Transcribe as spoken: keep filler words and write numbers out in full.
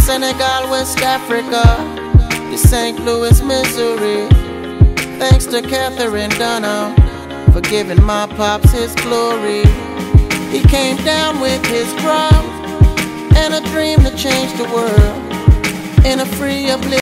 Senegal, West Africa, to Saint Louis, Missouri. Thanks to Catherine Dunham for giving my pops his glory. He came down with his crowd and a dream to change the world in a free, uplifting